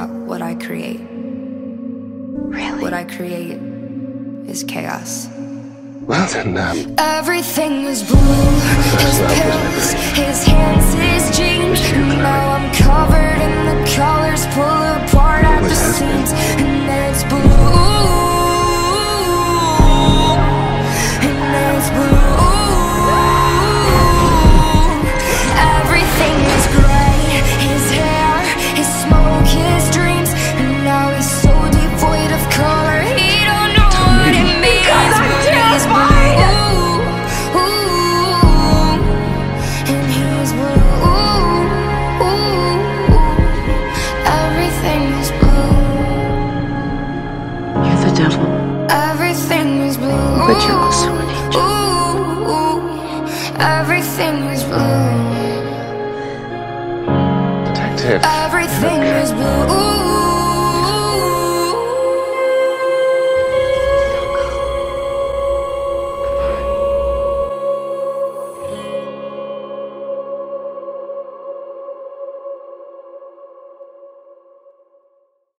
not what I create. Really? What I create is chaos. Well then, everything is blue, his pills, his hands, his jeans. Now I'm covered in the colors, pull apart at the seams. And it's blue, and it's blue. Everything is gray, his hair, his smoke, his dreams. And now he's so devoid of color, he don't know what it means. He's blue, and he's blue. Everything is blue. You're the devil. Everything is blue. But you're also an angel. Everything is blue. Detective. Everything is blue.